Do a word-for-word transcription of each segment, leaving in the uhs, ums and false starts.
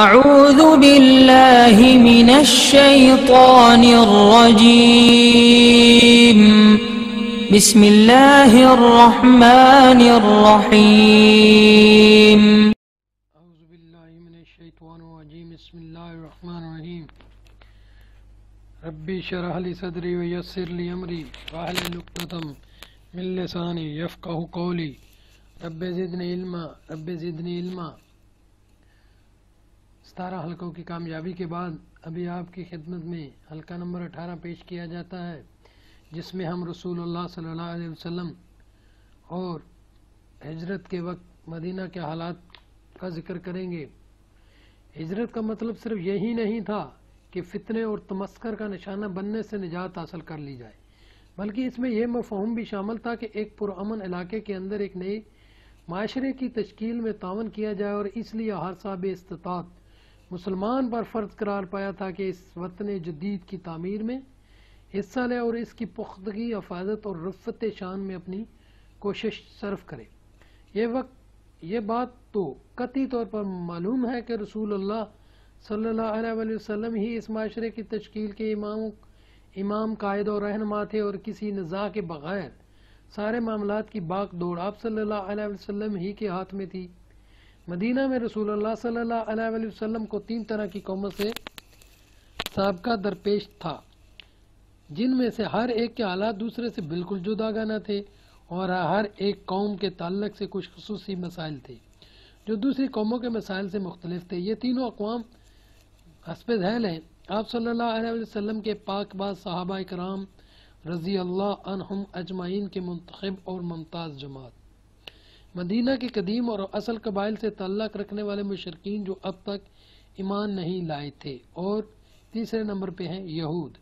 أعوذ بالله من الشيطان الرجيم بسم الله الرحمن الرحيم أعوذ بالله من الشيطان الرجيم بسم الله الرحمن الرحيم ربي اشرح لي صدري ويسر لي أمري واحلل عقدة من لساني يفقهوا قولي رب زدني علما رب زدني علما ستارہ حلقوں کی کامیابی کے بعد ابھی آپ کی خدمت میں حلقہ نمبر اٹھارہ پیش کیا جاتا ہے، جس میں ہم رسول اللہ صلی اللہ علیہ وسلم اور ہجرت کے وقت مدینہ کے حالات کا ذکر کریں گے۔ ہجرت کا مطلب صرف یہی نہیں تھا کہ فتنے اور تمسخر کا نشانہ بننے سے نجات حاصل کر لی جائے، بلکہ اس میں یہ مفہوم بھی شامل تھا کہ ایک پرامن علاقے کے اندر ایک نئے معاشرے کی تشکیل میں تعاون کیا جائے، اور اس لیے ہر صاحب استطاعت مسلمان پر فرض قرار پایا تھا کہ اس وطن جدید کی تعمیر میں حصہ لے اور اس کی پختگی، حفاظت اور رفعت شان میں اپنی کوشش صرف کرے۔ یہ وقت یہ بات تو قطعی طور پر معلوم ہے کہ رسول اللہ صلی اللہ علیہ وسلم ہی اس معاشرے کی تشکیل کے امام امام قائد اور رہنما تھے، اور کسی نزاع کے بغیر سارے معاملات کی باغ دوڑ آپ صلی اللہ علیہ وسلم ہی کے ہاتھ میں تھی۔ مدینہ میں رسول اللہ صلی اللہ علیہ وسلم کو تین طرح کی قوموں سے سابقہ درپیش تھا، جن میں سے ہر ایک کے حالات دوسرے سے بالکل جداگانہ تھے، اور ہر ایک قوم کے تعلق سے کچھ خصوصی مسائل تھے جو دوسری قوموں کے مسائل سے مختلف تھے۔ یہ تینوں اقوام حسب ذیل ہیں آپ صلی اللہ علیہ وسلم کے پاک باز صحابہ کرام رضی اللہ عنہم اجمعین کے منتخب اور ممتاز جماعت، مدینہ کے قدیم اور اصل قبائل سے تعلق رکھنے والے مشرکین جو اب تک ایمان نہیں لائے تھے، اور تیسرے نمبر پہ ہیں یہود۔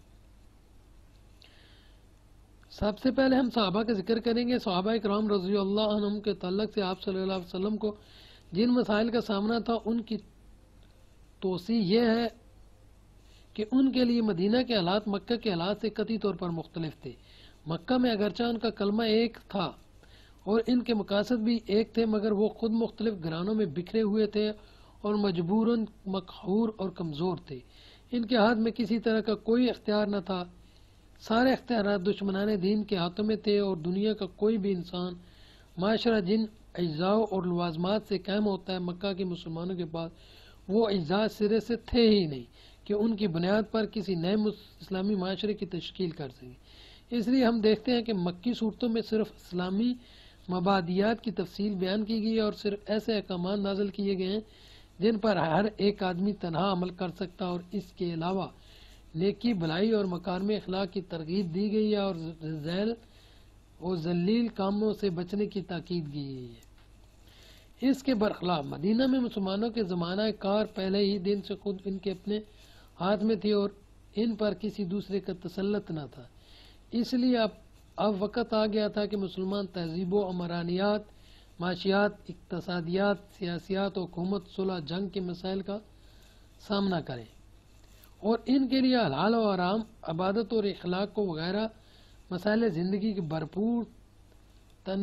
سب سے پہلے ہم صحابہ کا ذکر کریں گے۔ صحابہ کرام رضی اللہ عنہم کے تعلق سے آپ صلی اللہ علیہ وسلم کو جن مسائل کا سامنا تھا، ان کی توضیح یہ ہے کہ ان کے لیے مدینہ کے حالات مکہ کے حالات سے قطعی طور پر مختلف تھے۔ مکہ میں اگرچہ ان کا کلمہ ایک تھا اور ان کے مقاصد بھی ایک تھے، مگر وہ خود مختلف گھرانوں میں بکھرے ہوئے تھے اور مجبوراً مقہور اور کمزور تھے۔ ان کے ہاتھ میں کسی طرح کا کوئی اختیار نہ تھا، سارے اختیارات دشمنان دین کے ہاتھوں میں تھے، اور دنیا کا کوئی بھی انسان معاشرہ جن اجزاء اور لوازمات سے قائم ہوتا ہے، مکہ کے مسلمانوں کے پاس وہ اجزاء سرے سے تھے ہی نہیں کہ ان کی بنیاد پر کسی نئے اسلامی معاشرے کی تشکیل کر سکیں۔ اس لیے ہم دیکھتے ہیں کہ مکی صورتوں میں صرف اسلامی مبادیات کی تفصیل بیان کی گئی ہے، اور صرف ایسے احکامات نازل کیے گئے ہیں جن پر ہر ایک آدمی تنہا عمل کر سکتا، اور اس کے علاوہ نیکی، بھلائی اور مکارم اخلاق کی ترغیب دی گئی ہے، اور ذیل اور ذلیل کاموں سے بچنے کی تاکید کی گئی ہے۔ اس کے برخلاف مدینہ میں مسلمانوں کے زمانہ کار پہلے ہی دن سے خود ان کے اپنے ہاتھ میں تھی، اور ان پر کسی دوسرے کا تسلط نہ تھا۔ اس لیے اب اب وقت آ گیا تھا کہ مسلمان تہذیب و عمرانیات، معاشیات، اقتصادیات، سیاسیات، حکومت، صلح، جنگ کے مسائل کا سامنا کریں، اور ان کے لیے حلال و حرام، عبادت اور اخلاق کو وغیرہ مسائل زندگی کی بھرپور تن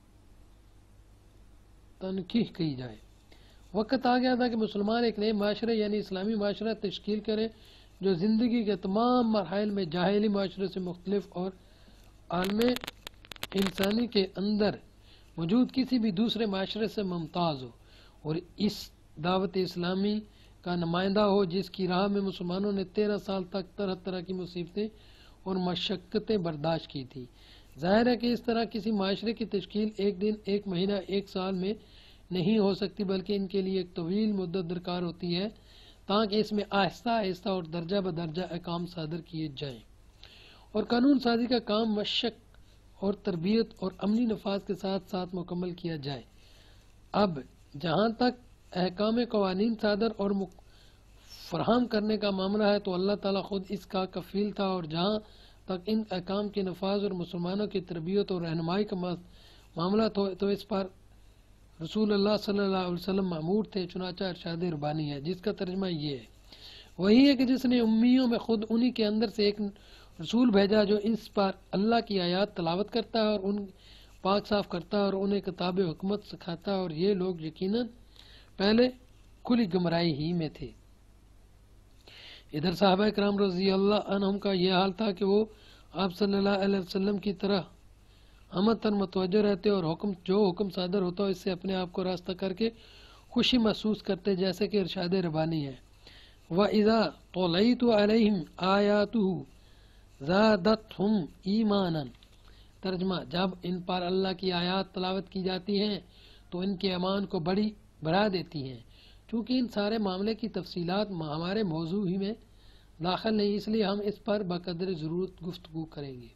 تنقیح کی جائے۔ وقت آ گیا تھا کہ مسلمان ایک نئے معاشرے یعنی اسلامی معاشرہ تشکیل کرے جو زندگی کے تمام مراحل میں جاہلی معاشرے سے مختلف اور عالم انسانی کے اندر موجود کسی بھی دوسرے معاشرے سے ممتاز ہو، اور اس دعوت اسلامی کا نمائندہ ہو جس کی راہ میں مسلمانوں نے تیرہ سال تک طرح طرح کی مصیبتیں اور مشقتیں برداشت کی تھی۔ ظاہر ہے کہ اس طرح کسی معاشرے کی تشکیل ایک دن، ایک مہینہ، ایک سال میں نہیں ہو سکتی، بلکہ ان کے لیے ایک طویل مدت درکار ہوتی ہے تاکہ اس میں آہستہ آہستہ اور درجہ بدرجہ احکام صادر کیے جائیں، اور قانون سازی کا کام مشق اور تربیت اور عملی نفاذ کے ساتھ ساتھ مکمل کیا جائے۔ اب جہاں تک احکام قوانین صادر اور فراہم کرنے کا معاملہ ہے تو اللہ تعالیٰ خود اس کا کفیل تھا، اور جہاں تک ان احکام کے نفاذ اور مسلمانوں کی تربیت اور رہنمائی کا معاملہ تو اس پر رسول اللہ صلی اللہ علیہ وسلم مأمور تھے، چنانچہ ارشاد ربانی ہے جس کا ترجمہ یہ ہے، وہی ہے کہ جس نے امیوں میں خود انہی کے اندر سے ایک رسول بھیجا جو اس پر اللہ کی آیات تلاوت کرتا ہے اور ان پاک صاف کرتا ہے اور انہیں کتاب حکمت سکھاتا ہے، اور یہ لوگ یقیناً پہلے کھلی گمراہی ہی میں تھے۔ ادھر صحابہ کرام رضی اللہ عنہم کا یہ حال تھا کہ وہ آپ صلی اللہ علیہ وسلم کی طرح ہمتاً متوجہ رہتے اور حکم جو حکم صادر ہوتا اس سے اپنے آپ کو راستہ کر کے خوشی محسوس کرتے، جیسے کہ ارشاد ربانی ہے، وَإِذَا طُلِيَتْ عَلَيْهِمْ آيَاتُهُ زَادَتْهُمْ إِيمَانًا۔ ترجمہ، جب ان پر اللہ کی آیات تلاوت کی جاتی ہیں تو ان کے ایمان کو بڑی بڑھا دیتی ہیں۔ چونکہ ان سارے معاملے کی تفصیلات ہمارے موضوع ہی میں داخل نہیں، اس لیے ہم اس پر بقدر ضرورت گفتگو کریں گے۔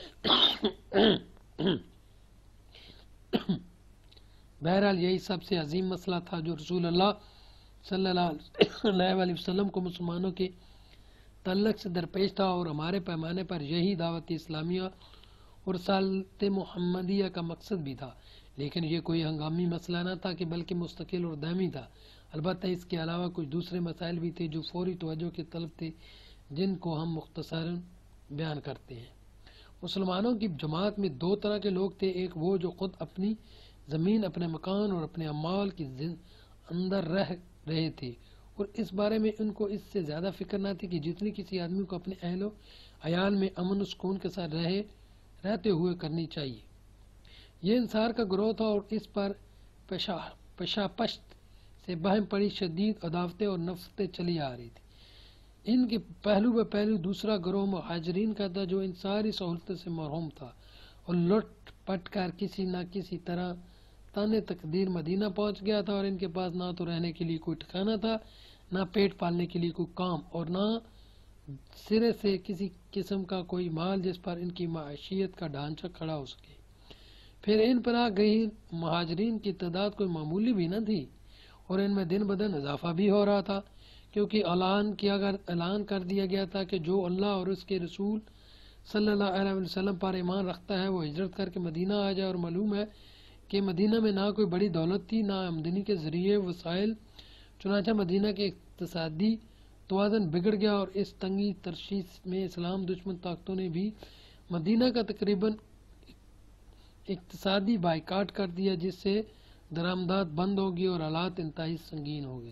بہرحال یہی سب سے عظیم مسئلہ تھا جو رسول اللہ صلی اللہ علیہ وسلم کو مسلمانوں کے تعلق سے درپیش تھا، اور ہمارے پیمانے پر یہی دعوت اسلامیہ اور رسالت محمدیہ کا مقصد بھی تھا۔ لیکن یہ کوئی ہنگامی مسئلہ نہ تھا کہ بلکہ مستقل اور دائمی تھا۔ البتہ اس کے علاوہ کچھ دوسرے مسائل بھی تھے جو فوری توجہ کے طلب تھے، جن کو ہم مختصراً بیان کرتے ہیں۔ مسلمانوں کی جماعت میں دو طرح کے لوگ تھے، ایک وہ جو خود اپنی زمین، اپنے مکان اور اپنے اعمال کی اندر رہ رہے تھے، اور اس بارے میں ان کو اس سے زیادہ فکر نہ تھی کہ جتنی کسی آدمی کو اپنے اہل و عیال میں امن و سکون کے ساتھ رہے رہتے ہوئے کرنی چاہیے۔ یہ انصار کا گروہ تھا، اور اس پر پشا پشاپشت سے بہم پڑی شدید عداوتیں اور نفرتیں چلی آ رہی تھی۔ ان کے پہلو بہ پہلو دوسرا گروہ مہاجرین کا تھا، جو ان ساری سہولتوں سے محروم تھا اور لٹ پٹ کر کسی نہ کسی طرح تانے تقدیر مدینہ پہنچ گیا تھا، اور ان کے پاس نہ تو رہنے کے لیے کوئی ٹھکانہ تھا، نہ پیٹ پالنے کے لیے کوئی کام، اور نہ سرے سے کسی قسم کا کوئی مال جس پر ان کی معیشت کا ڈھانچہ کھڑا ہو سکے۔ پھر ان پناہ گزین مہاجرین کی تعداد کوئی معمولی بھی نہ تھی، اور ان میں دن بدن اضافہ بھی ہو رہا تھا، کیونکہ اعلان کیا اعلان کر دیا گیا تھا کہ جو اللہ اور اس کے رسول صلی اللہ علیہ وسلم پر ایمان رکھتا ہے وہ ہجرت کر کے مدینہ آ جائے۔ اور معلوم ہے کہ مدینہ میں نہ کوئی بڑی دولت تھی، نہ آمدنی کے ذریعے وسائل، چنانچہ مدینہ کے اقتصادی توازن بگڑ گیا، اور اس تنگی ترشیح میں اسلام دشمن طاقتوں نے بھی مدینہ کا تقریباً اقتصادی بائیکاٹ کر دیا، جس سے درآمدات بند ہوگی اور حالات انتہائی سنگین ہو گئے۔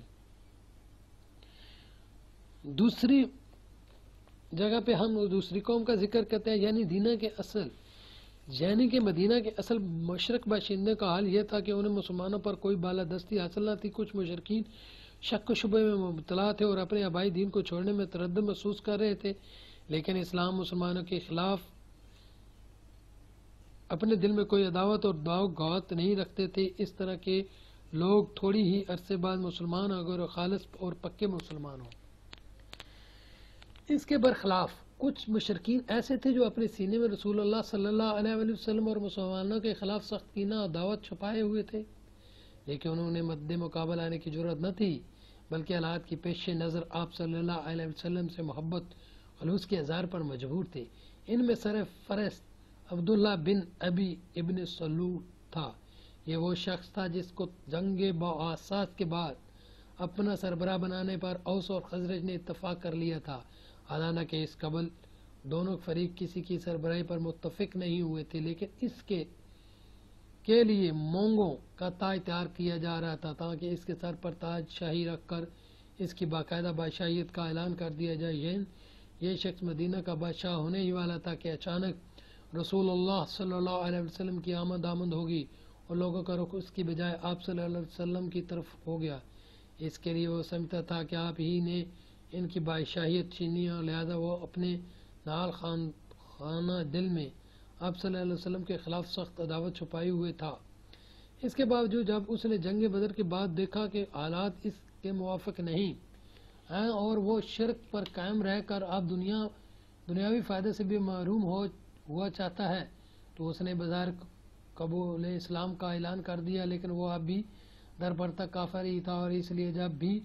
دوسری جگہ پہ ہم دوسری قوم کا ذکر کرتے ہیں، یعنی مدینہ کے اصل یعنی کہ مدینہ کے اصل مشرق باشندے کا حال یہ تھا کہ انہیں مسلمانوں پر کوئی بالادستی حاصل نہ تھی۔ کچھ مشرکین شک و شبہ میں مبتلا تھے اور اپنے آبائی دین کو چھوڑنے میں تردد محسوس کر رہے تھے، لیکن اسلام مسلمانوں کے خلاف اپنے دل میں کوئی عداوت اور داغ گوت نہیں رکھتے تھے۔ اس طرح کے لوگ تھوڑی ہی عرصے بعد مسلمان اگر خالص اور پکے مسلمان ہوں۔ اس کے برخلاف کچھ مشرکین ایسے تھے جو اپنے سینے میں رسول اللہ صلی اللہ علیہ وسلم اور مسلمانوں کے خلاف سخت کینہ اور عداوت چھپائے ہوئے تھے، لیکن انہوں نے مد مقابل آنے کی جرأت نہ تھی، بلکہ حالات کی پیش نظر آپ صلی اللہ علیہ وسلم سے محبت خلوص کے اظہار پر مجبور تھے۔ ان میں سر فہرست عبداللہ بن ابی ابن سلول تھا۔ یہ وہ شخص تھا جس کو جنگ بعثات کے بعد اپنا سربراہ بنانے پر اوس اور خزرج نے اتفاق کر لیا تھا، حالانکہ اس قبل دونوں فریق کسی کی سربراہی پر متفق نہیں ہوئے تھے، لیکن اس کے کے لیے مونگوں کا تاج تیار کیا جا رہا تھا تاکہ اس کے سر پر تاج شاہی رکھ کر اس کی باقاعدہ بادشاہیت کا اعلان کر دیا جائے۔ یہ یہ شخص مدینہ کا بادشاہ ہونے ہی والا تھا کہ اچانک رسول اللہ صلی اللہ علیہ وسلم کی آمد آمد ہوگی اور لوگوں کا رخ اس کی بجائے آپ صلی اللہ علیہ وسلم کی طرف ہو گیا۔ اس کے لیے وہ سمجھتا تھا کہ آپ ہی نے ان کی بادشاہیت چھینی، اور لہذا وہ اپنے نال خان خانہ دل میں آپ صلی اللہ علیہ وسلم کے خلاف سخت عداوت چھپائے ہوئے تھا۔ اس کے باوجود جب اس نے جنگ بدر کے بعد دیکھا کہ حالات اس کے موافق نہیں ہیں اور وہ شرک پر قائم رہ کر اب دنیا دنیاوی فائدے سے بھی محروم ہو ہوا چاہتا ہے، تو اس نے بظاہر قبول اسلام کا اعلان کر دیا، لیکن وہ اب بھی در پردہ کافر ہی تھا، اور اس لیے جب بھی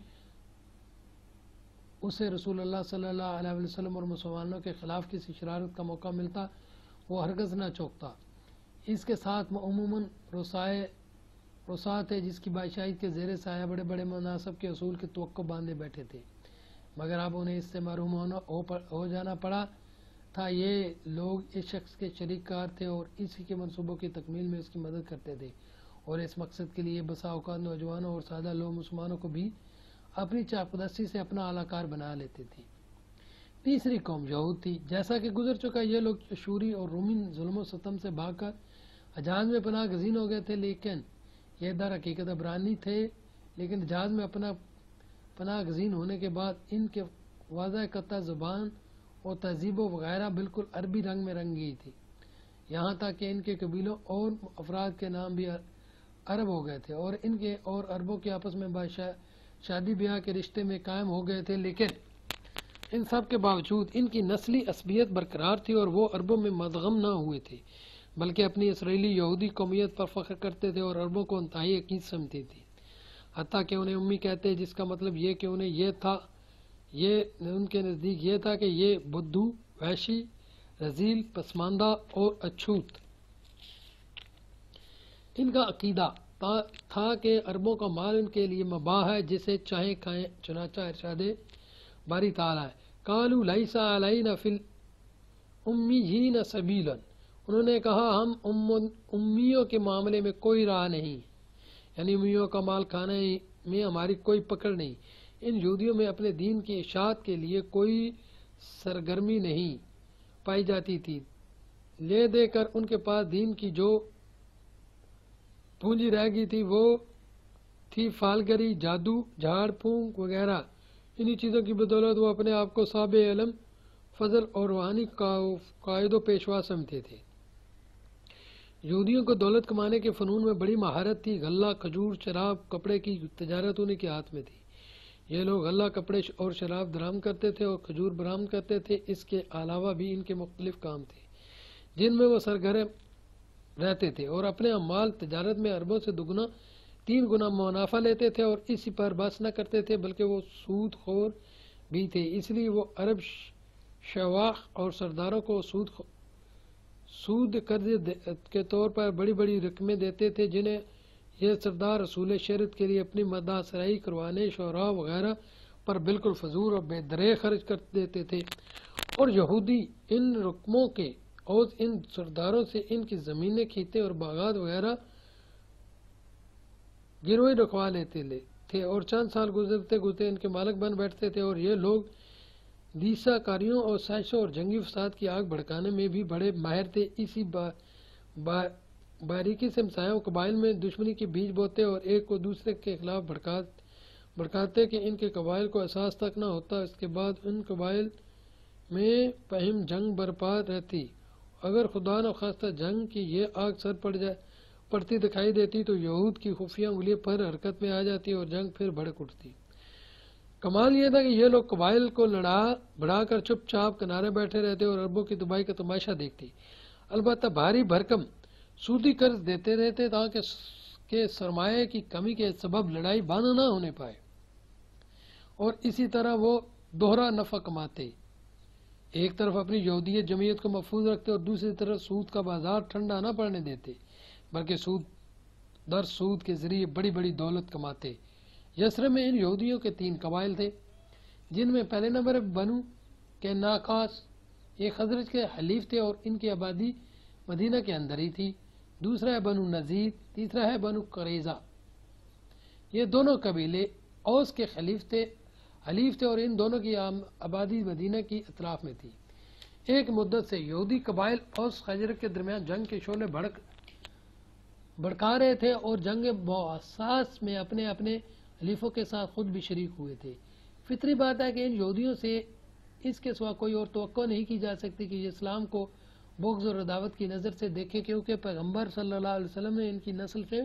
اسے رسول اللہ صلی اللہ علیہ وسلم اور مسلمانوں کے خلاف کسی شرارت کا موقع ملتا وہ ہرگز نہ چوکتا۔ اس کے ساتھ وہ عموماً رسائے رسات ہے جس کی بادشاہی کے زیر سایہ بڑے بڑے مناصب کے اصول کی توقع باندھے بیٹھے تھے، مگر اب انہیں اس سے محروم ہونا ہو جانا پڑا تھا۔ یہ لوگ اس شخص کے شریک کار تھے اور اسی کے منصوبوں کی تکمیل میں اس کی مدد کرتے تھے، اور اس مقصد کے لیے بسا اوقات نوجوانوں اور سادہ لوگ مسلمانوں کو بھی اپنی چاپلوسی سے اپنا اعلی کار بنا لیتی تھی۔ تیسری قوم یہود تھی۔ جیسا کہ گزر چکا، یہ لوگ اشوری اور رومی ظلم و ستم سے بھاگ کر حجاز میں پناہ گزین ہو گئے تھے، لیکن یہ در حقیقت عبرانی تھے، لیکن حجاز میں اپنا پناہ گزین ہونے کے بعد ان کے واضح قطع زبان اور تہذیب و وغیرہ بالکل عربی رنگ میں رنگ گئی تھی، یہاں تک کہ ان کے قبیلوں اور افراد کے نام بھی عرب ہو گئے تھے، اور ان کے اور عربوں کے آپس میں شادی بیاہ کے رشتے میں قائم ہو گئے تھے۔ لیکن ان سب کے باوجود ان کی نسلی عصبیت برقرار تھی، اور وہ عربوں میں مدغم نہ ہوئے تھے، بلکہ اپنی اسرائیلی یہودی قومیت پر فخر کرتے تھے اور عربوں کو انتہائی عقید سمجھتے تھے، حتیٰ کہ انہیں امی کہتے، جس کا مطلب یہ کہ انہیں یہ تھا یہ ان کے نزدیک یہ تھا کہ یہ بدھو، وحشی، رذیل، پسماندہ اور اچھوت۔ ان کا عقیدہ تھا کہ عربوں کا مال ان کے لیے مباح ہے، جسے چاہیں کھائیں، چنانچہ ارشاد باری تعالیٰ ہے، قالوا لیس علینا فی الامیین سبیلا، انہوں نے کہا ہم امیوں کے معاملے میں کوئی راہ نہیں، یعنی امیوں کا مال کھانے میں ہماری کوئی پکڑ نہیں۔ ان یہودیوں میں اپنے دین کی اشاعت کے لیے کوئی سرگرمی نہیں پائی جاتی تھی، لے دے کر ان کے پاس دین کی جو پونجی رہ گئی تھی وہ تھی فالگری، جادو، جھاڑ پھونک وغیرہ۔ انہی چیزوں کی بدولت وہ اپنے آپ کو صاحب علم، فضل اور روحانی قائد و پیشوا سمجھتے تھے۔ یہودیوں کو دولت کمانے کے فنون میں بڑی مہارت تھی۔ غلہ، کھجور، شراب، کپڑے کی تجارت انہیں کے ہاتھ میں تھی۔ یہ لوگ غلہ، کپڑے اور شراب درآمد کرتے تھے اور کھجور برآمد کرتے تھے۔ اس کے علاوہ بھی ان کے مختلف کام تھے جن میں وہ سرگرم رہتے تھے، اور اپنے اعمال تجارت میں عربوں سے دگنا تین گنا منافع لیتے تھے، اور اسی پر بس نہ کرتے تھے بلکہ وہ سود خور بھی تھے۔ اس لیے وہ عرب شواخ اور سرداروں کو سود سود قرض کے طور پر بڑی بڑی رقمیں دیتے تھے، جنہیں یہ سردار رسول شریعت کے لیے اپنی مداح سرائی کروانے، شعراء وغیرہ پر بالکل فضول اور بے درے خرچ کر دیتے تھے، اور یہودی ان رقموں کے اور ان سرداروں سے ان کی زمینیں، کھیتیں اور باغات وغیرہ گروی رکھوا لیتے تھے، اور چند سال گزرتے گزرتے ان کے مالک بن بیٹھتے تھے۔ اور یہ لوگ دیسا کاریوں اور سازشوں اور جنگی فساد کی آگ بھڑکانے میں بھی بڑے ماہر تھے۔ اسی با با باریکی سے ہمسایوں قبائل میں دشمنی کے بیج بوتے اور ایک کو دوسرے کے خلاف بھڑکا بھڑکاتے کہ ان کے قبائل کو احساس تک نہ ہوتا۔ اس کے بعد ان قبائل میں پہم جنگ برپا رہتی۔ اگر خدا نہ خواستہ جنگ کی یہ آگ سر پڑ جائے پڑتی دکھائی دیتی تو یہود کی خفیہ انگلیاں پر حرکت میں آ جاتی اور جنگ پھر بھڑک اٹھتی۔ کمال یہ تھا کہ یہ لوگ قبائل کو لڑا بڑھا کر چپ چاپ کنارے بیٹھے رہتے اور عربوں کی تباہی کا تماشا دیکھتی، البتہ بھاری بھرکم سودی قرض دیتے رہتے تاکہ کہ سرمایہ کی کمی کے سبب لڑائی بند نہ ہونے پائے، اور اسی طرح وہ دوہرا نفع کماتے، ایک طرف اپنی یہودیت جمعیت کو محفوظ رکھتے اور دوسری طرف سود کا بازار ٹھنڈا نہ پڑنے دیتے، بلکہ سود در سود کے ذریعے بڑی بڑی دولت کماتے۔ یثرب میں ان یہودیوں کے تین قبائل تھے، جن میں پہلے نمبر بنو کے ناقاس، یہ خزرج کے حلیف تھے اور ان کی آبادی مدینہ کے اندر ہی تھی۔ دوسرا ہے بنو نذیر، تیسرا ہے بنو قریظہ، یہ دونوں قبیلے اوس کے خلیف تھے حلیف تھے اور ان دونوں کی آبادی مدینہ کی اطراف میں تھی۔ ایک مدت سے یہودی قبائل اوس خزرج کے درمیان جنگ کے شعلے بھڑک بھڑکا رہے تھے اور جنگ بواساس میں اپنے اپنے حلیفوں کے ساتھ خود بھی شریک ہوئے تھے۔ فطری بات ہے کہ ان یہودیوں سے اس کے سوا کوئی اور توقع نہیں کی جا سکتی کہ یہ اسلام کو بغض اور عداوت کی نظر سے دیکھے، کیونکہ پیغمبر صلی اللہ علیہ وسلم نے ان کی نسل سے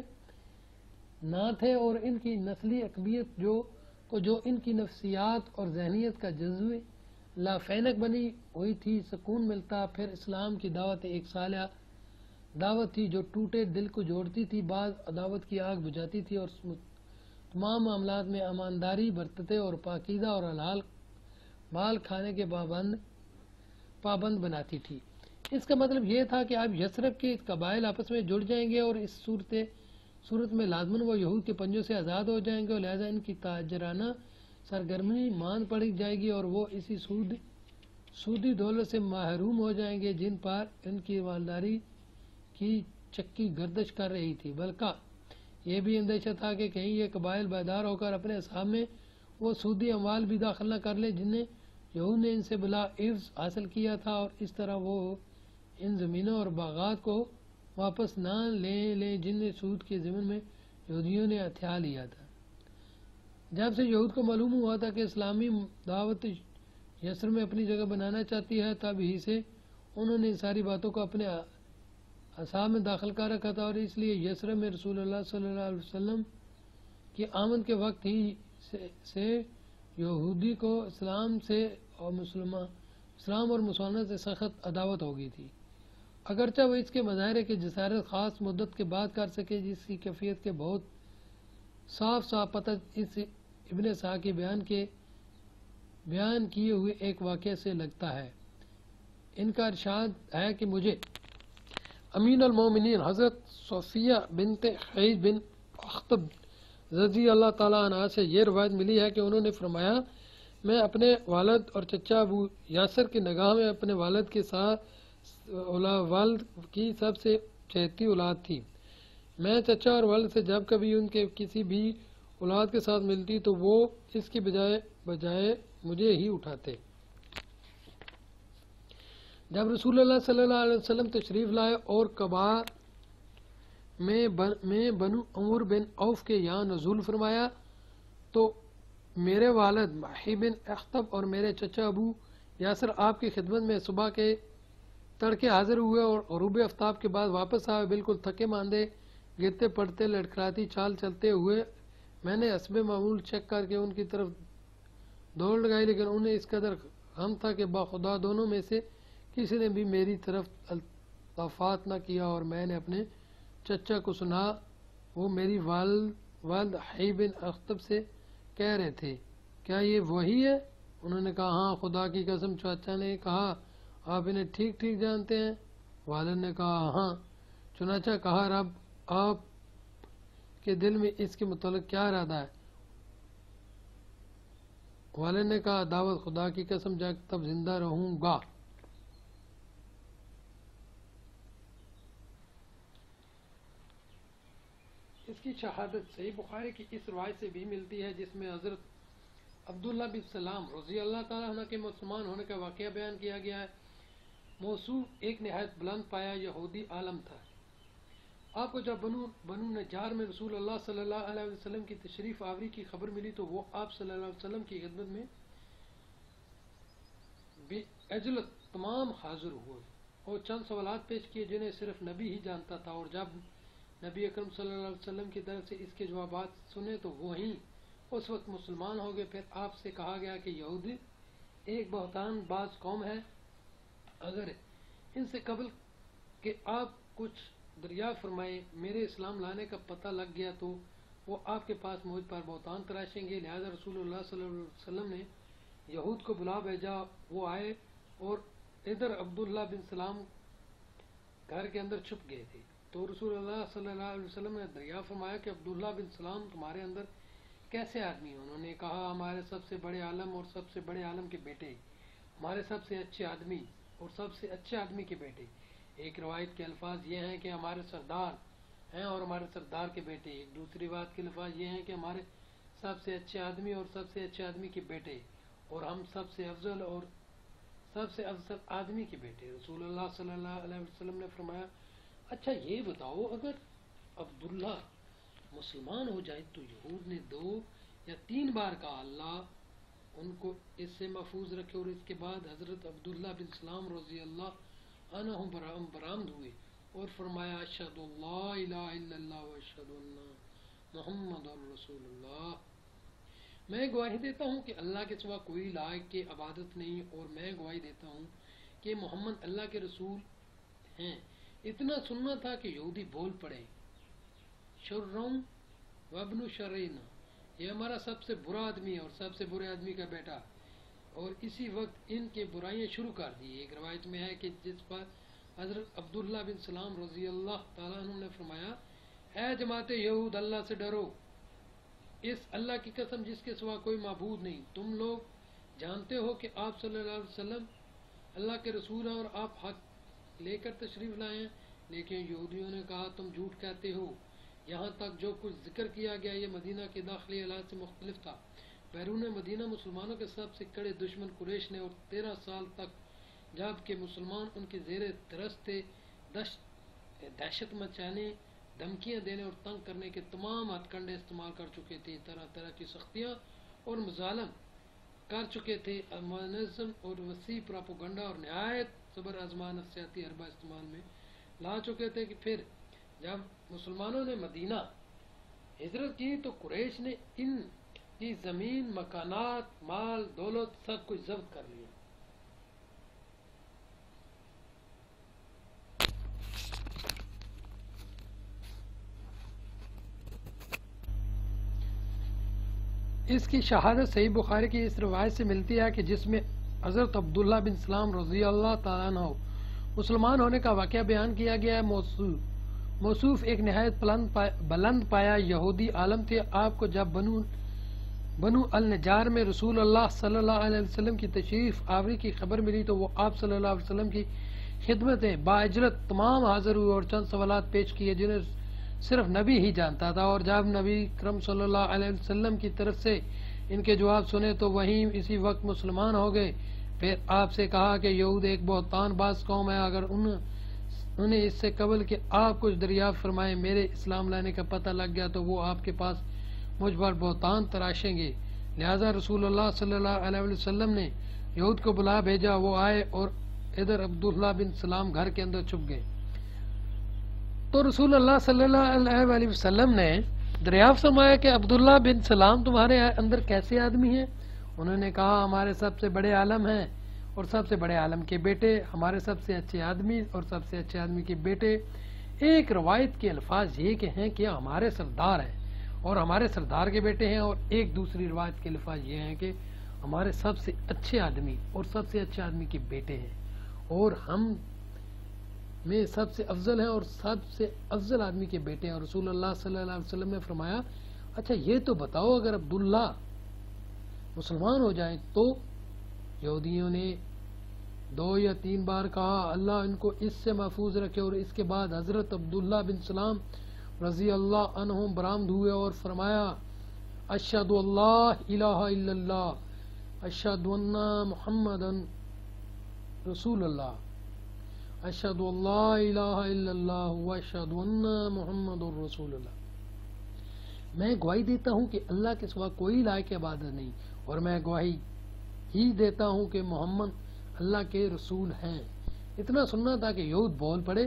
نہ تھے، اور ان کی نسلی عقبیت جو کو جو ان کی نفسیات اور ذہنیت کا جزو لافینک بنی ہوئی تھی، سکون ملتا۔ پھر اسلام کی دعوت ایک صالحہ دعوت تھی جو ٹوٹے دل کو جوڑتی تھی، بعض عداوت کی آگ بجھاتی تھی اور تمام معاملات میں ایمانداری برتتے اور پاکیزہ اور حلال مال کھانے کے پابند پابند بناتی تھی۔ اس کا مطلب یہ تھا کہ اب یثرب کے قبائل آپس میں جڑ جائیں گے اور اس صورت صورت میں لازماً وہ یہود کے پنجوں سے آزاد ہو جائیں گے، اور لہذا ان کی تاجرانہ سرگرمی مان پڑی جائے گی اور وہ اسی سود سودی دولت سے محروم ہو جائیں گے جن پر ان کی مالداری کی چکی گردش کر رہی تھی۔ بلکہ یہ بھی اندیشہ تھا کہ کہیں یہ قبائل بیدار ہو کر اپنے حساب میں وہ سودی اموال بھی داخل نہ کر لے جنہیں یہود نے ان سے بلا عوض حاصل کیا تھا، اور اس طرح وہ ان زمینوں اور باغات کو واپس نہ لے لیں جنہیں سود کے ضمن میں یہودیوں نے ہتھیا لیا تھا۔ جب سے یہود کو معلوم ہوا تھا کہ اسلامی دعوت یسر میں اپنی جگہ بنانا چاہتی ہے، تب ہی سے انہوں نے ان ساری باتوں کو اپنے اعصاب میں داخل کر رکھا تھا، اور اس لیے یسر میں رسول اللہ صلی اللہ علیہ وسلم کی آمد کے وقت ہی سے, سے یہودی کو اسلام سے اور مسلمان اسلام اور مسلمانوں سے سخت عداوت ہو گئی تھی، اگرچہ وہ اس کے مظاہرے کی جسارت خاص مدت کے بعد کر سکے، جس کی کیفیت کے بہت صاف صاف پتہ اس ابن اسحاق کے بیان کے بیان کیے ہوئے ایک واقعے سے لگتا ہے۔ ان کا ارشاد ہے کہ مجھے امین المومنین حضرت صفیہ بنت حیی بن اخطب رضی اللہ تعالیٰ عنہ سے یہ روایت ملی ہے کہ انہوں نے فرمایا، میں اپنے والد اور چچا ابو یاسر کی نگاہ میں اپنے والد کے ساتھ والد کی سب سے چہتی اولاد تھی۔ میں چچا اور والد سے جب کبھی ان کے کسی بھی اولاد کے ساتھ ملتی تو وہ اس کی بجائے بجائے مجھے ہی اٹھاتے۔ جب رسول اللہ صلی اللہ علیہ وسلم تشریف لائے اور قبا میں بن میں بنو عمر بن عوف کے یہاں نزول فرمایا تو میرے والد محی بن اخطب اور میرے چچا ابو یاسر آپ کی خدمت میں صبح کے تڑکے حاضر ہوئے اور غروب آفتاب کے بعد واپس آئے، بالکل تھکے ماندے، گرتے پڑتے لڑکھڑاتی چال چلتے ہوئے۔ میں نے حسب معمول چیک کر کے ان کی طرف دوڑ لگائی، لیکن انہیں اس قدر غم تھا کہ باخدا دونوں میں سے کسی نے بھی میری طرف التفات نہ کیا، اور میں نے اپنے چچا کو سنا وہ میری والد والد حی بن اخطب سے کہہ رہے تھے، کیا یہ وہی ہے؟ انہوں نے کہا، ہاں خدا کی قسم۔ چاچا نے کہا، آپ انہیں ٹھیک ٹھیک جانتے ہیں؟ والد نے کہا، ہاں۔ چنانچہ کہا، رب آپ کے دل میں اس کے متعلق کیا ارادہ ہے؟ والد نے کہا، دعوت خدا کی قسم جب تک زندہ رہوں گا۔ اس کی شہادت صحیح بخاری کی اس روایت سے بھی ملتی ہے جس میں حضرت عبداللہ بن سلام رضی اللہ تعالیٰ عنہ کے مسلمان ہونے کا واقعہ بیان کیا گیا ہے۔ موصوف ایک نہایت بلند پایا یہودی عالم تھا۔ آپ کو جب بنو بنو نجار میں رسول اللہ صلی اللہ علیہ وسلم کی تشریف آوری کی خبر ملی تو وہ آپ صلی اللہ علیہ وسلم کی خدمت میں بے عجلت تمام حاضر ہوئے اور چند سوالات پیش کیے جنہیں صرف نبی ہی جانتا تھا، اور جب نبی اکرم صلی اللہ علیہ وسلم کی طرف سے اس کے جوابات سنے تو وہیں اس وقت مسلمان ہو گئے۔ پھر آپ سے کہا گیا کہ یہودی ایک بہتان باز قوم ہے، اگر ان سے قبل کہ آپ کچھ دریافت فرمائے میرے اسلام لانے کا پتہ لگ گیا تو وہ آپ کے پاس مجھ پر بہتان تراشیں گے، لہذا رسول اللہ صلی اللہ علیہ وسلم نے یہود کو بلا بھیجا۔ وہ آئے اور ادھر عبداللہ بن سلام گھر کے اندر چھپ گئے تھے، تو رسول اللہ صلی اللہ علیہ وسلم نے دریافت فرمایا کہ عبداللہ بن سلام تمہارے اندر کیسے آدمی ہیں؟ انہوں نے کہا، ہمارے سب سے بڑے عالم اور سب سے بڑے عالم کے بیٹے، ہمارے سب سے اچھے آدمی اور سب سے اچھے آدمی کے بیٹے۔ ایک روایت کے الفاظ یہ ہیں کہ ہمارے سردار ہیں اور ہمارے سردار کے بیٹے، ایک دوسری بات کے الفاظ یہ ہیں کہ ہمارے سب سے اچھے آدمی اور سب سے اچھے آدمی کے بیٹے، اور ہم سب سے افضل اور سب سے افضل آدمی کے بیٹے۔ رسول اللہ صلی اللہ علیہ وسلم نے فرمایا، اچھا یہ بتاؤ، اگر عبداللہ مسلمان ہو جائے تو یہود نے دو یا تین بار کہا اللہ ان کو اس سے محفوظ رکھے، اور اس کے بعد حضرت عبداللہ بن سلام رضی اللہ عنہ برآمد ہوئے اور فرمایا، اشہد اللہ الہ الا اللہ و اشہد ان محمد رسول اللہ۔ میں گواہی دیتا ہوں کہ اللہ کے سوا کوئی لائق کی عبادت نہیں، اور میں گواہی دیتا ہوں کہ محمد اللہ کے رسول ہیں۔ اتنا سننا تھا کہ یہودی بول پڑے، شرم وابن شرینا، یہ ہمارا سب سے برا آدمی ہے اور سب سے برے آدمی کا بیٹا، اور اسی وقت ان کے برائیاں شروع کر دی۔ ایک روایت میں ہے کہ جس پر حضرت عبداللہ بن سلام رضی اللہ تعالیٰ عنہ نے فرمایا، اے جماعت یہود، اللہ سے ڈرو، اس اللہ کی قسم جس کے سوا کوئی معبود نہیں، تم لوگ جانتے ہو کہ آپ صلی اللہ علیہ وسلم اللہ کے رسول ہیں اور آپ حق لے کر تشریف لائے ہیں، لیکن یہودیوں نے کہا تم جھوٹ کہتے ہو۔ یہاں تک جو کچھ ذکر کیا گیا یہ مدینہ کے داخلی حالات سے مختلف تھا۔ بیرون مدینہ مسلمانوں کے سب سے کڑے دشمن قریش نے، اور تیرہ سال تک جب کہ مسلمان ان کی زیر دست تھے، دہشت مچانے، دھمکیاں دینے اور تنگ کرنے کے تمام ہتھ کنڈے استعمال کر چکے تھے، طرح طرح کی سختیاں اور مظالم کر چکے تھے، منظم اور وسیع پراپوگنڈا اور نہایت صبر آزما نفسیاتی حربہ استعمال میں لا چکے تھے کہ پھر جب مسلمانوں نے مدینہ ہجرت کی تو قریش نے ان کی زمین، مکانات، مال، دولت سب کچھ ضبط کر لیا۔ اس کی شہادت صحیح بخاری کی اس روایت سے ملتی ہے کہ جس میں حضرت عبداللہ بن سلام رضی اللہ تعالیٰ عنہ مسلمان ہونے کا واقعہ بیان کیا گیا ہے۔ موصوف موصوف ایک نہایت بلند پایا یہودی عالم تھے۔ آپ کو جب بنو بنو النجار میں رسول اللہ صلی اللہ علیہ وسلم کی تشریف آوری کی خبر ملی تو وہ آپ صلی اللہ علیہ وسلم کی خدمت میں بااجرت تمام حاضر ہوئے اور چند سوالات پیش کیے جنہیں صرف نبی ہی جانتا تھا، اور جب نبی کرم صلی اللہ علیہ وسلم کی طرف سے ان کے جواب سنے تو وہیں اسی وقت مسلمان ہو گئے۔ پھر آپ سے کہا کہ یہود ایک بہتان باز قوم ہے، اگر ان انہیں اس سے قبل کہ آپ کچھ دریافت فرمائیں میرے اسلام لانے کا پتہ لگ گیا تو وہ آپ کے پاس مجھ پر بہتان تراشیں گے۔ لہذا رسول اللہ صلی اللہ علیہ وسلم نے یہود کو بلا بھیجا، وہ آئے اور ادھر عبداللہ بن سلام گھر کے اندر چھپ گئے۔ تو رسول اللہ صلی اللہ علیہ وسلم نے دریافت فرمایا کہ عبداللہ بن سلام تمہارے اندر کیسے آدمی ہیں؟ انہوں نے کہا ہمارے سب سے بڑے عالم ہیں اور سب سے بڑے عالم کے بیٹے، ہمارے سب سے اچھے آدمی اور سب سے اچھے آدمی کے بیٹے۔ ایک روایت کے الفاظ یہ کہ ہیں کہ ہمارے سردار ہیں اور ہمارے سردار کے بیٹے ہیں، اور ایک دوسری روایت کے الفاظ یہ ہیں کہ ہمارے سب سے اچھے آدمی اور سب سے اچھے آدمی کے بیٹے ہیں، اور ہم میں سب سے افضل ہیں اور سب سے افضل آدمی کے بیٹے ہیں۔ اور رسول اللہ صلی اللہ علیہ وسلم نے فرمایا اچھا یہ تو بتاؤ اگر عبداللہ مسلمان ہو جائیں تو؟ یہودیوں نے دو یا تین بار کہا اللہ ان کو اس سے محفوظ رکھے، اور اس کے بعد حضرت عبداللہ بن سلام رضی اللہ عنہ برآمد ہوئے اور فرمایا اشہد اللہ الہ الا اللہ اشہد ان محمد رسول اللہ اشہد اللہ الہ الا اللہ واشہد ان محمد رسول اللہ۔ میں گواہی دیتا ہوں کہ اللہ کے سوا کوئی لائق عبادت نہیں، اور میں گواہی ہی دیتا ہوں کہ محمد اللہ کے رسول ہیں۔ اتنا سننا تھا کہ یہود بول پڑے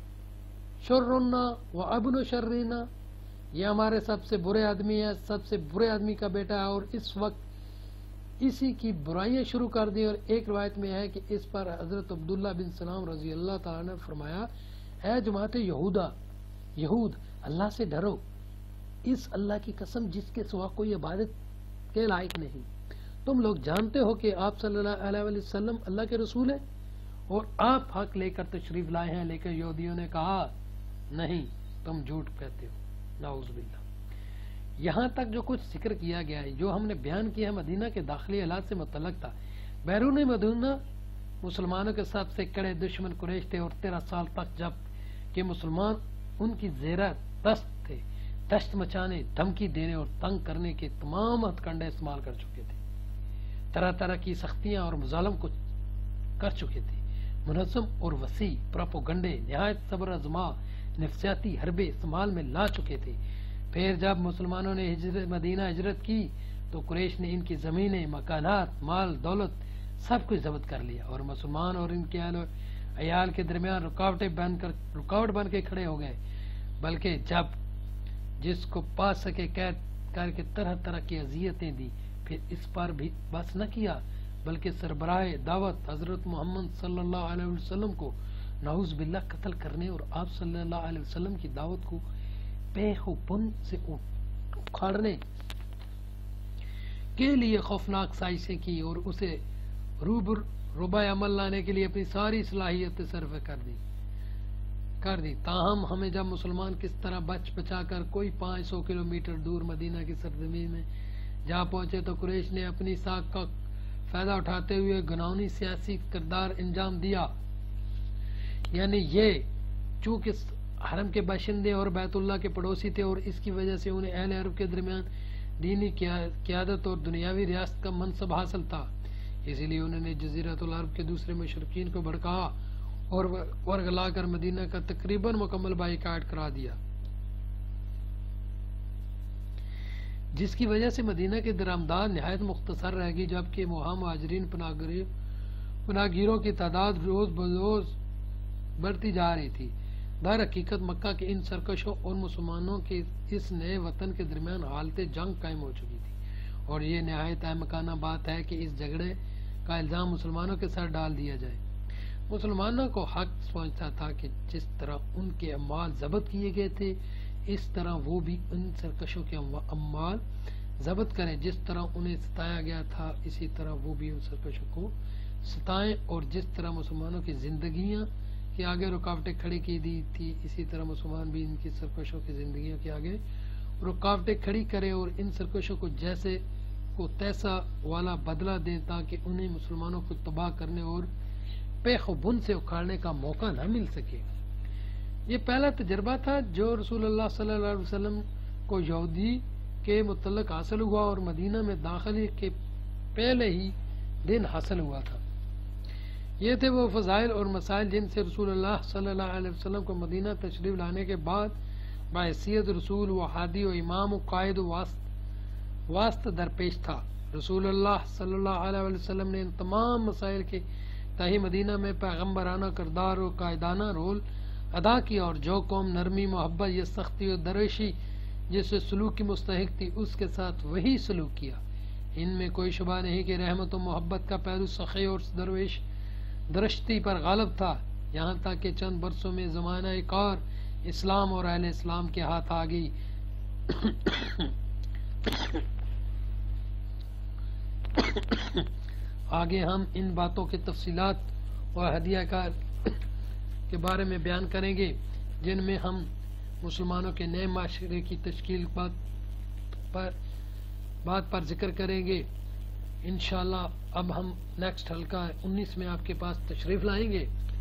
شرنا و ابن شرنا، یہ ہمارے سب سے برے آدمی ہے، سب سے برے آدمی کا بیٹا ہے، اور اس وقت اسی کی برائیاں شروع کر دی۔ اور ایک روایت میں ہے کہ اس پر حضرت عبداللہ بن سلام رضی اللہ تعالیٰ نے فرمایا اے جماعت یہودا یہود اللہ سے ڈرو، اس اللہ کی قسم جس کے سوا کوئی عبادت کے لائق نہیں، تم لوگ جانتے ہو کہ آپ صلی اللہ علیہ وسلم اللہ کے رسول ہیں اور آپ حق لے کر تشریف لائے ہیں، لیکن یہودیوں نے کہا نہیں تم جھوٹ کہتے ہو، نعوذ باللہ۔ یہاں تک جو کچھ ذکر کیا گیا ہے جو ہم نے بیان کیا ہے مدینہ کے داخلی حالات سے متعلق تھا۔ بیرون مدینہ مسلمانوں کے سب سے کڑے دشمن قریش تھے، اور تیرہ سال تک جب کہ مسلمان ان کی زیر دست تھے، دشت مچانے، دھمکی دینے اور تنگ کرنے کے تمام ہتھ کنڈے استعمال کر چکے تھے، طرح طرح کی سختیاں اور مظالم کو کر چکے تھے، منظم اور وسیع پراپوگنڈے، نہایت صبر آزما نفسیاتی حربے استعمال میں لا چکے تھے۔ پھر جب مسلمانوں نے ہجرت مدینہ ہجرت کی تو قریش نے ان کی زمینیں، مکانات، مال، دولت سب کچھ ضبط کر لیا، اور مسلمان اور ان کے عیال کے درمیان رکاوٹیں بن کر رکاوٹ بن کے کھڑے ہو گئے، بلکہ جب جس کو پا سکے قید کر کے طرح طرح کی اذیتیں دی، پھر اس پر بھی بس نہ کیا بلکہ سربراہ دعوت حضرت محمد صلی اللہ علیہ وسلم کو نعوذ باللہ قتل کرنے اور آپ صلی اللہ علیہ وسلم کی دعوت کو پیخ و پن سے اکھاڑنے کے لیے خوفناک سازشیں کی، اور اسے روبر ربا عمل لانے کے لیے اپنی ساری صلاحیتیں صرف کر دی کر دی تاہم ہمیں جب مسلمان کس طرح بچ بچا کر کوئی پانچ سو کلو میٹر دور مدینہ کی سرزمین میں جا پہنچے تو قریش نے اپنی ساکھ کا فائدہ اٹھاتے ہوئے گناہونی سیاسی کردار انجام دیا، یعنی یہ چونکہ حرم کے باشندے اور بیت اللہ کے پڑوسی تھے اور اس کی وجہ سے انہیں اہل عرب کے درمیان دینی قیادت اور دنیاوی ریاست کا منصب حاصل تھا، اسی لیے انہوں نے جزیرۃ العرب کے دوسرے مشرکین کو بھڑکایا اور ورگلا کر مدینہ کا تقریباً مکمل بائیکاٹ کرا دیا، جس کی وجہ سے مدینہ کے درآمدات نہایت مختصر رہ گئی، جبکہ وہاں مہاجرین پناہ گیروں کی تعداد روز بروز بڑھتی جا رہی تھی۔ در حقیقت مکہ کے ان سرکشوں اور مسلمانوں کے اس نئے وطن کے درمیان حالت جنگ قائم ہو چکی تھی، اور یہ نہایت احمقانہ بات ہے کہ اس جھگڑے کا الزام مسلمانوں کے ساتھ ڈال دیا جائے۔ مسلمانوں کو حق سمجھتا تھا کہ جس طرح ان کے اموال ضبط کیے گئے تھے، اس طرح وہ بھی ان سرکشوں کے اموال ضبط کریں، جس طرح انہیں ستایا گیا تھا اسی طرح وہ بھی ان سرکشوں کو ستائیں، اور جس طرح مسلمانوں کی زندگیاں کے آگے رکاوٹیں کھڑی کی دی تھی اسی طرح مسلمان بھی ان کی سرکشوں کی زندگیوں کے آگے رکاوٹیں کھڑی کریں اور ان سرکشوں کو جیسے کو تیسا والا بدلہ دیں، تاکہ انہیں مسلمانوں کو تباہ کرنے اور پیخ و بن سے اکھاڑنے کا موقع نہ مل سکے۔ یہ پہلا تجربہ تھا جو رسول اللہ صلی اللہ علیہ وسلم کو یہودی کے متعلق حاصل ہوا، اور مدینہ میں داخلے کے پہلے ہی دن حاصل ہوا تھا۔ یہ تھے وہ فضائل اور مسائل جن سے رسول اللہ صلی اللہ علیہ وسلم کو مدینہ تشریف لانے کے بعد بحیثیت رسول و ہادی و امام و قائد و واسط واسط درپیش تھا۔ رسول اللہ صلی اللہ علیہ وسلم نے ان تمام مسائل کے تاہی مدینہ میں پیغمبرانہ کردار اور قائدانہ رول ادا کیا، اور جو قوم نرمی، محبت یا سختی اور درویشی جس سلوک کی مستحق تھی اس کے ساتھ وہی سلوک کیا۔ ان میں کوئی شبہ نہیں کہ رحمت و محبت کا پہلو سخی اور درویش درشتی پر غالب تھا، یہاں تک کہ چند برسوں میں زمانہ کار اسلام اور اہل اسلام کے ہاتھ آ گئی۔ آگے ہم ان باتوں کی تفصیلات اور ہدیہ کار کے بارے میں بیان کریں گے جن میں ہم مسلمانوں کے نئے معاشرے کی تشکیل بات پر بات پر ذکر کریں گے انشاءاللہ۔ اب ہم نیکسٹ حلقہ انیس میں آپ کے پاس تشریف لائیں گے۔